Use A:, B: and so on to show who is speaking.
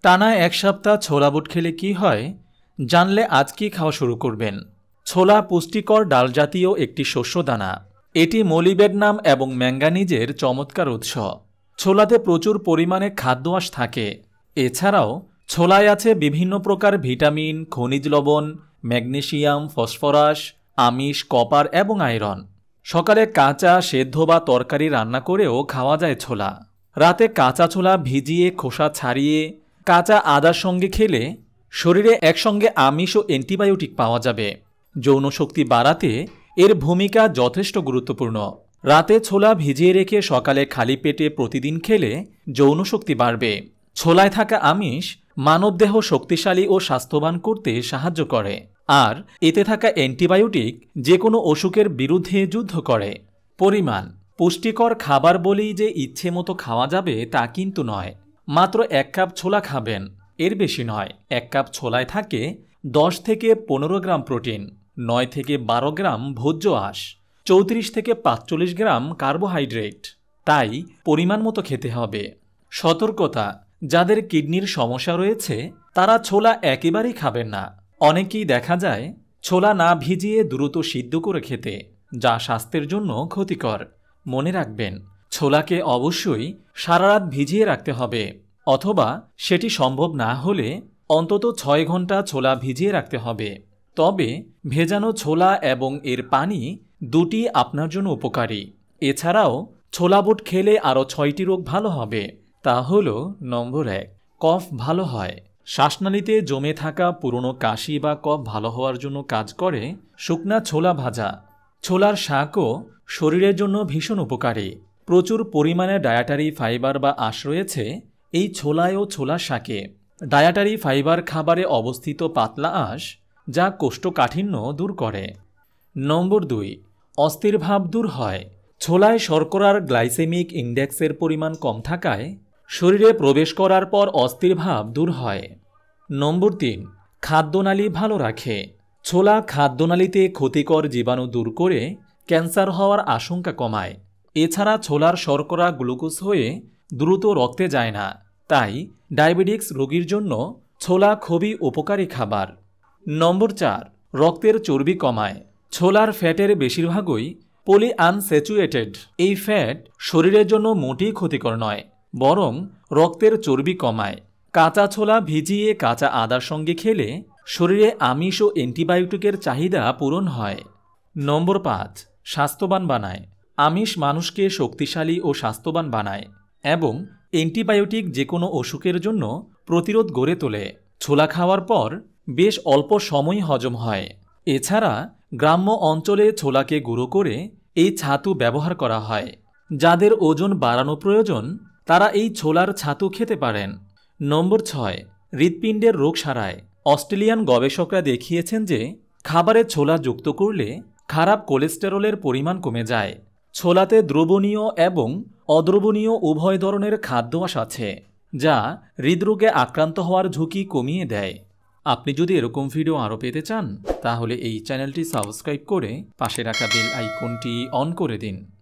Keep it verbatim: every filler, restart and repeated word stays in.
A: টানা এক সপ্তাহ ছোলা বুট খেলে কি হয় জানলে আজকেই খাওয়া শুরু করবেন। ছোলা পুষ্টিকর ডাল জাতীয় একটি শস্য দানা। এটি মলিবেডনাম এবং ম্যাঙ্গানিজের চমৎকার উৎস। ছোলাতে প্রচুর পরিমাণে খাদ্য আঁশ থাকে। এছাড়াও ছোলায় আছে বিভিন্ন প্রকার ভিটামিন, খনিজ লবণ, ম্যাগনেসিয়াম, ফসফরাস, আমিষ, কপার এবং আয়রন। সকালে কাঁচা, সেদ্ধ বা তরকারি রান্না করেও খাওয়া যায় ছোলা। রাতে কাঁচা ছোলা ভিজিয়ে খোসা ছাড়িয়ে কাঁচা আদার সঙ্গে খেলে শরীরে একসঙ্গে আমিষ ও অ্যান্টিবায়োটিক পাওয়া যাবে। যৌন শক্তি বাড়াতে এর ভূমিকা যথেষ্ট গুরুত্বপূর্ণ। রাতে ছোলা ভিজিয়ে রেখে সকালে খালি পেটে প্রতিদিন খেলে যৌন শক্তি বাড়বে। ছোলায় থাকা আমিষ মানবদেহ শক্তিশালী ও স্বাস্থ্যবান করতে সাহায্য করে, আর এতে থাকা অ্যান্টিবায়োটিক যে কোনো অসুখের বিরুদ্ধে যুদ্ধ করে। পরিমাণ: পুষ্টিকর খাবার বলেই যে ইচ্ছে মতো খাওয়া যাবে তা কিন্তু নয়। মাত্র এক কাপ ছোলা খাবেন, এর বেশি নয়। এক কাপ ছোলায় থাকে দশ থেকে পনেরো গ্রাম প্রোটিন, নয় থেকে বারো গ্রাম ভোজ্য আঁশ, চৌত্রিশ থেকে পাঁচচল্লিশ গ্রাম কার্বোহাইড্রেট। তাই পরিমাণ মতো খেতে হবে। সতর্কতা: যাদের কিডনির সমস্যা রয়েছে তারা ছোলা একেবারেই খাবেন না। অনেকেই দেখা যায় ছোলা না ভিজিয়ে দ্রুত সিদ্ধ করে খেতে, যা স্বাস্থ্যের জন্য ক্ষতিকর। মনে রাখবেন, ছোলাকে অবশ্যই সারা রাত ভিজিয়ে রাখতে হবে, অথবা সেটি সম্ভব না হলে অন্তত ছয় ঘন্টা ছোলা ভিজিয়ে রাখতে হবে। তবে ভেজানো ছোলা এবং এর পানি দুটি আপনার জন্য উপকারী। এছাড়াও ছোলা বুট খেলে আরও ছয়টি রোগ ভালো হবে। তা হল: নম্বর এক, কফ ভালো হয়। শ্বাসনালীতে জমে থাকা পুরনো কাশি বা কফ ভালো হওয়ার জন্য কাজ করে শুকনা ছোলা ভাজা। ছোলার শাকও শরীরের জন্য ভীষণ উপকারী। প্রচুর পরিমাণে ডায়েটারি ফাইবার বা আঁশ রয়েছে এই ছোলায় ও ছোলা শাকে। ডায়েটারি ফাইবার খাবারে অবস্থিত পাতলা আঁশ, যা কোষ্ঠকাঠিন্য দূর করে। নম্বর দুই, অস্থির ভাব দূর হয়। ছোলায় শর্করার গ্লাইসেমিক ইন্ডেক্সের পরিমাণ কম থাকায় শরীরে প্রবেশ করার পর অস্থির ভাব দূর হয়। নম্বর তিন, খাদ্যনালী ভালো রাখে। ছোলা খাদ্যনালীতে ক্ষতিকর জীবাণু দূর করে ক্যান্সার হওয়ার আশঙ্কা কমায়। এছাড়া ছোলার শর্করা গ্লুকোজ হয়ে দ্রুত রক্তে যায় না, তাই ডায়াবেটিক্স রোগীর জন্য ছোলা খুবই উপকারী খাবার। নম্বর চার, রক্তের চর্বি কমায়। ছোলার ফ্যাটের বেশিরভাগই পলি আনস্যাচুরেটেড। এই ফ্যাট শরীরের জন্য মোটেই ক্ষতিকর নয়, বরং রক্তের চর্বি কমায়। কাঁচা ছোলা ভিজিয়ে কাঁচা আদার সঙ্গে খেলে শরীরে আমিষ ও অ্যান্টিবায়োটিকের চাহিদা পূরণ হয়। নম্বর পাঁচ, স্বাস্থ্যবান বানায়। আমিষ মানুষকে শক্তিশালী ও স্বাস্থ্যবান বানায় এবং অ্যান্টিবায়োটিক যে কোনো অসুখের জন্য প্রতিরোধ গড়ে তোলে। ছোলা খাওয়ার পর বেশ অল্প সময় হজম হয়। এছাড়া গ্রাম্য অঞ্চলে ছোলাকে গুঁড়ো করে এই ছাতু ব্যবহার করা হয়। যাদের ওজন বাড়ানো প্রয়োজন তারা এই ছোলার ছাতু খেতে পারেন। নম্বর ছয়, হৃৎপিণ্ডের রোগ সারায়। অস্ট্রেলিয়ান গবেষকরা দেখিয়েছেন যে খাবারে ছোলা যুক্ত করলে খারাপ কোলেস্টেরলের পরিমাণ কমে যায়। ছোলাতে দ্রবণীয় এবং অদ্রবণীয় উভয় ধরনের খাদ্য আঁশ আছে, যা হৃদরোগে আক্রান্ত হওয়ার ঝুঁকি কমিয়ে দেয়। আপনি যদি এরকম ভিডিও আরও পেতে চান তাহলে এই চ্যানেলটি সাবস্ক্রাইব করে পাশে রাখা বেল আইকনটি অন করে দিন।